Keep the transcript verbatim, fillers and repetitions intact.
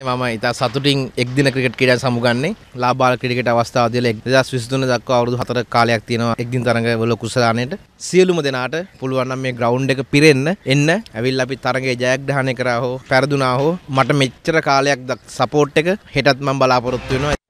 මම ඉතා සතුටින් එක් දින ක්‍රිකට් ක්‍රීඩා සමුගන්නේ ලාබාල ක්‍රිකට් අවස්ථාවේදී දෙදාස් විසිතුන දක්වා අවුරුදු හතරක කාලයක් තියෙනවා එක් දින තරඟවල කුසලානේට සියලුම දෙනාට පුළුවන් නම් මේ ග්‍රවුන්ඩ් එක පිරෙන්න එන්න ඇවිල්ලා අපි තරඟේ ජයග්‍රහණය කරා හෝ පෙරදුනා හෝ මට මෙච්චර කාලයක් සපෝට් එක හෙටත් මම බලාපොරොත්තු වෙනවා.